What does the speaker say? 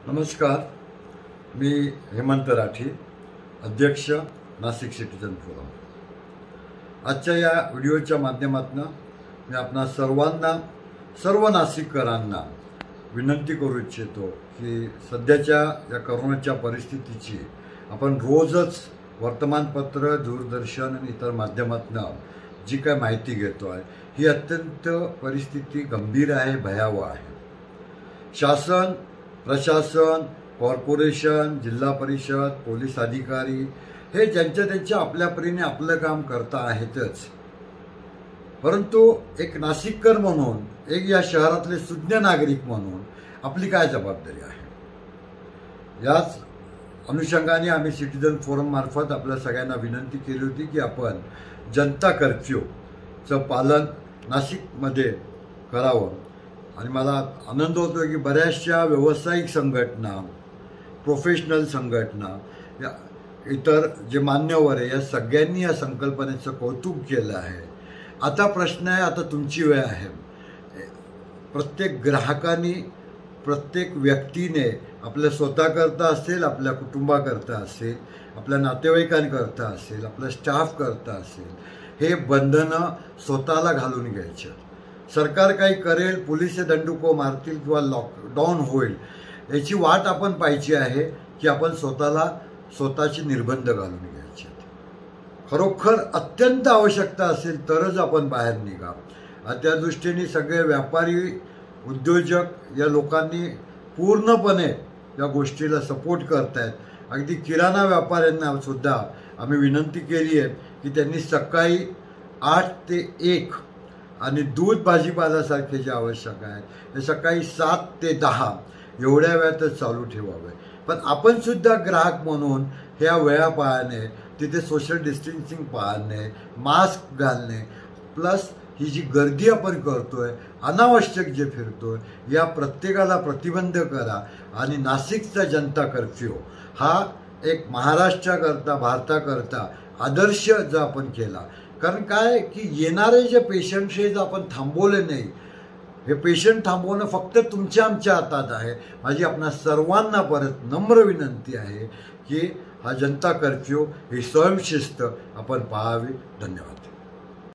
नमस्कार, मी हेमंत राठी, अध्यक्ष Nashik citizen forum. आजच्या या व्हिडिओच्या माध्यमातून मी आपणा सर्व नाशिककरांना विनंती करू इच्छितो की सध्याच्या या कोरोनाच्या परिस्थितीची आपण रोजच वर्तमानपत्र, दूरदर्शन आणि इतर माध्यमातून जी काय माहिती घेतो आहे ही अत्यंत परिस्थिती गंभीर आहे, भयावह आहे। शासन, प्रशासन, कॉर्पोरेशन, जिल्हा परिषद, पोलीस अधिकारी हे त्यांच्या आपल्या परीने आपलं काम करता आहेतच, परंतु एक नाशिककर म्हणून, एक या शहरातले सुज्ञ नागरिक म्हणून आपली काय जबाबदारी आहे। याच अनुषंगाने आम्ही सिटीजन फोरम मार्फत आपल्या सगळ्यांना विनंती केली होती की आपण जनता कर्फ्यूचं पालन नाशिकमध्ये करावं। आणि मला आनंद होतो की बऱ्याचशा व्यावसायिक संघटना, प्रोफेशनल संघटना, या इतर जे मान्यवर आहे या सगळ्यांनी या संकल्पनेचं कौतुक केलं आहे। आता प्रश्न आहे, आता तुमची वेळ आहे। प्रत्येक ग्राहकांनी, प्रत्येक व्यक्तीने आपल्या स्वतःकरता असेल, आपल्या कुटुंबाकरता असेल, आपल्या नातेवाईकांकरता असेल, आपल्या स्टाफकरता असेल, हे बंधनं स्वतःला घालून घ्यायचे। सरकार काही करेल, पोलिस दंडुको मारतील किंवा लॉकडाऊन होईल याची वाट आपण पाहायची आहे की आपण स्वतःची निर्बंध घालून घ्यायचे। खरोखर अत्यंत आवश्यकता असेल तरच आपण बाहेर निघा। त्या दृष्टीने सगळे व्यापारी, उद्योजक या लोकांनी पूर्णपणे या गोष्टीला सपोर्ट करतायत। अगदी किराणा व्यापाऱ्यांना सुद्धा आम्ही विनंती केली आहे की त्यांनी सकाळी 8 ते 1 आणि दूध भाजीपाल्यासारखे जे आवश्यक आहे हे सकाळी 7 ते 10 एवढ्या वेळातच चालू ठेवावे। पण आपण सुद्धा ग्राहक म्हणून ह्या वेळा पाळणे, तिथे सोशल डिस्टन्सिंग पाळणे, मास्क घालणे, प्लस ही जी गर्दी आपण करतोय, अनावश्यक जे फिरतोय, या प्रत्येकाला प्रतिबंध करा। आणि नाशिकचा जनता कर्फ्यू हा एक महाराष्ट्राकरता, भारताकरता आदर्श जर आपण केला, कारण काय की येणारे जे पेशंट्स हे जर आपण थांबवले नाही, हे पेशंट थांबवणं फक्त तुमच्या आमच्या हातात आहे। माझी आपणा सर्वांना परत नम्र विनंती आहे की हा जनता कर्फ्यू ही स्वयंशिस्त आपण पाहावी। धन्यवाद।